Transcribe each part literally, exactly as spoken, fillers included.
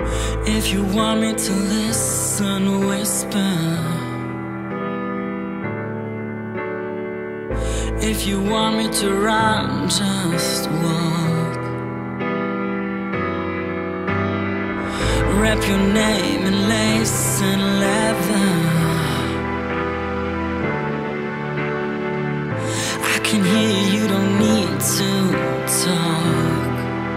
If you want me to listen, whisper. If you want me to run, just walk. Wrap your name in lace and leather. I can hear you, you don't need to talk.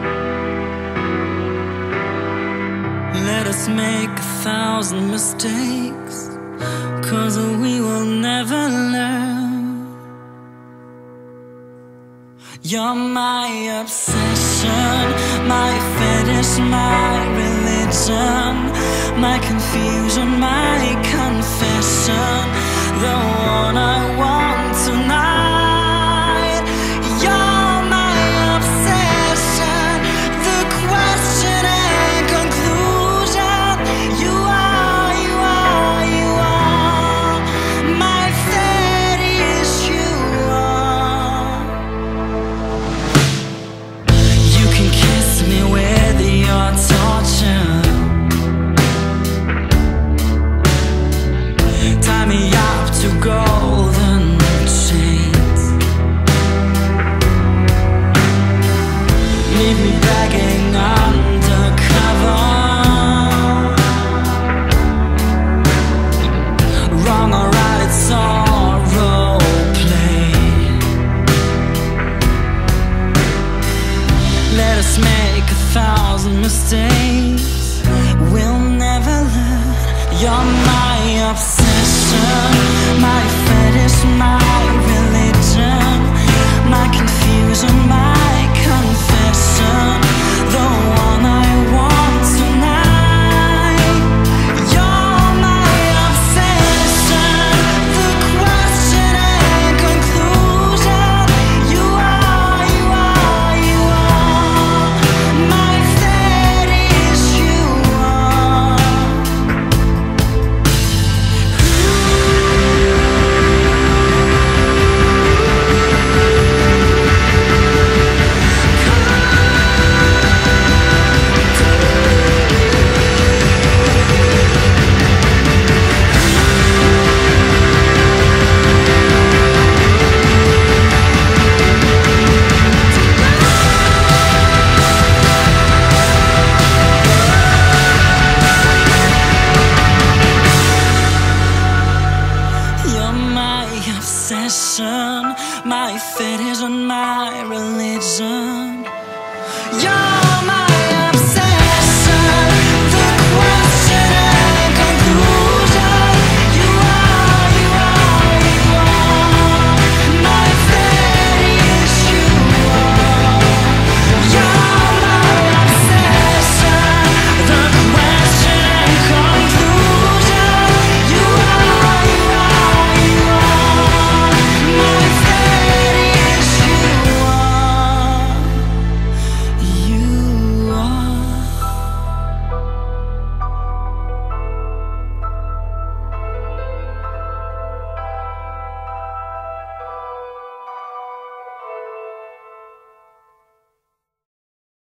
Let us make a thousand mistakes, 'cause we will never learn. You're my obsession, my fetish, my religion, my confusion, my confession, the one I want.